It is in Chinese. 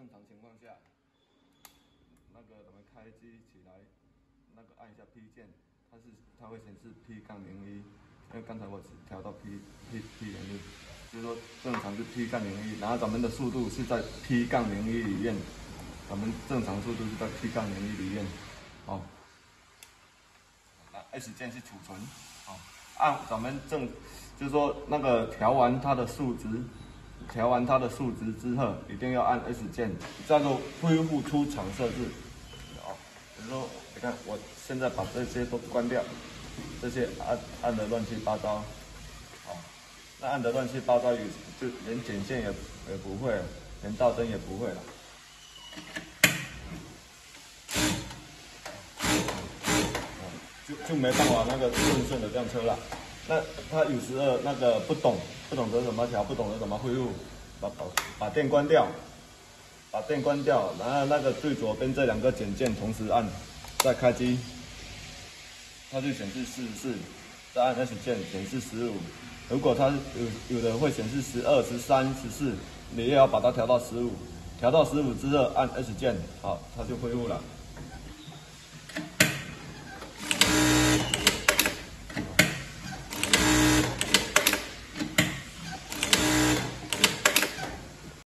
正常情况下，那个咱们开机起来，那个按一下 P 键，它会显示 P-01，因为刚才我调到 P-01，就是说正常是 P-01，然后咱们的速度是在 P-01里面，咱们正常速度是在 P-01里面，哦。那 S 键是储存，哦，按咱们就是说那个调完它的数值之后，一定要按 S 键，叫做恢复出厂设置。哦，比如说，你看我现在把这些都关掉，这些按的乱七八糟，哦，那按的乱七八糟，就连剪线也不会，连倒针也不会了。就没办法那个顺的这样车了。那他有时候那个不懂得怎么调，不懂得怎么恢复，把电关掉，然后那个最左边这两个剪键同时按，再开机，它就显示44，再按 S 键显示15。如果它有的会显示12、13、14，你也要把它调到15，调到15之后按 S 键，好，它就恢复了。